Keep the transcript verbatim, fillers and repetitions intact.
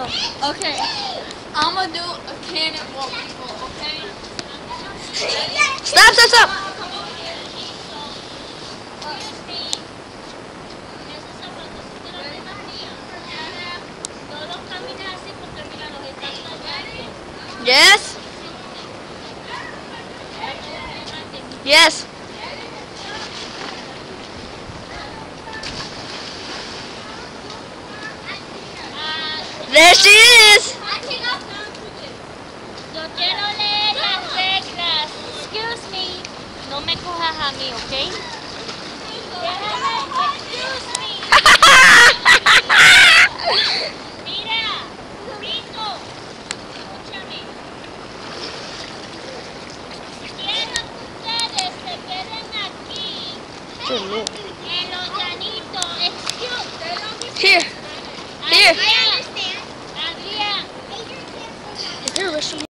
go. Okay. I'm gonna do a cannonball people, okay? Stop, stop, stop! Yes? Yes. There she is. Yo quiero leer las reglas. Excuse me. No me cojas a mí, ¿ok? Déjame. Excuse me. Mira, Rico, escúchame. Quiero que ustedes se queden aquí. En los llanitos. Excuse me. Here. Here. Adrián. Adrián. Is there a restaurant?